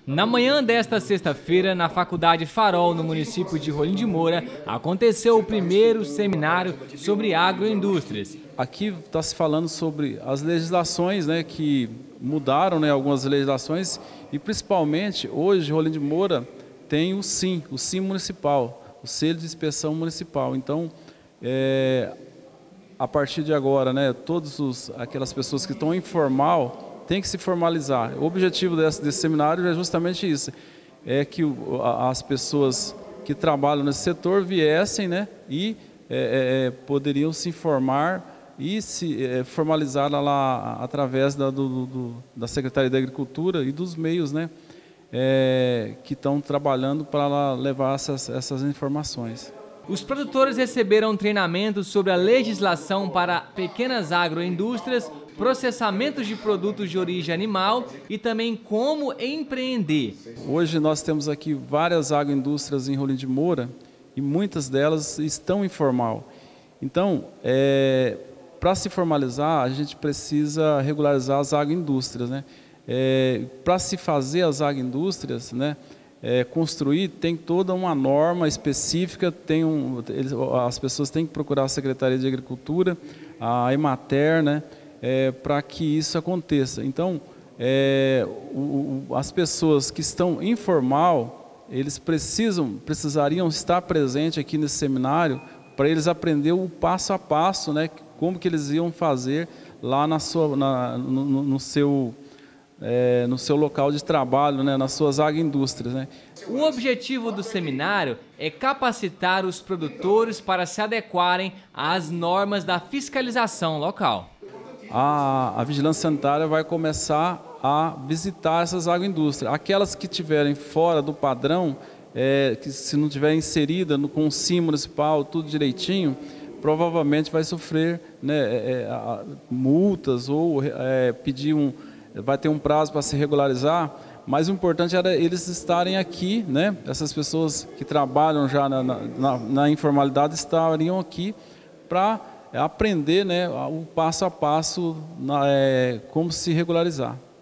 Na manhã desta sexta-feira, na Faculdade Farol, no município de Rolim de Moura, aconteceu o primeiro seminário sobre agroindústrias. Aqui está se falando sobre as legislações, né, que mudaram, né, algumas legislações, e principalmente hoje Rolim de Moura tem o SIM municipal, o selo de inspeção municipal. Então, a partir de agora, né, aquelas pessoas que estão informal tem que se formalizar. O objetivo desse seminário é justamente isso, é que as pessoas que trabalham nesse setor viessem, né, e poderiam se informar e se formalizar lá através da Secretaria da Agricultura e dos meios, né, que estão trabalhando para levar essas informações. Os produtores receberam treinamentos sobre a legislação para pequenas agroindústrias, processamentos de produtos de origem animal e também como empreender. Hoje nós temos aqui várias agroindústrias em Rolim de Moura e muitas delas estão informal. Então, para se formalizar, a gente precisa regularizar as agroindústrias, né? Para se fazer as agroindústrias, né, construir, tem toda uma norma específica, as pessoas têm que procurar a Secretaria de Agricultura, a Emater, né, para que isso aconteça. Então, as pessoas que estão informal, eles precisariam estar presentes aqui nesse seminário para eles aprenderem o passo a passo, né, como que eles iam fazer lá no seu local de trabalho, né, nas suas agroindústrias, né. O objetivo do seminário é capacitar os produtores para se adequarem às normas da fiscalização local. A vigilância sanitária vai começar a visitar essas agroindústrias. Aquelas que estiverem fora do padrão, que se não tiver inserida com o SIM municipal, tudo direitinho, provavelmente vai sofrer, né, multas ou vai ter um prazo para se regularizar. Mas o importante era eles estarem aqui, né? Essas pessoas que trabalham já na informalidade estariam aqui para aprender, né, o passo a passo como se regularizar.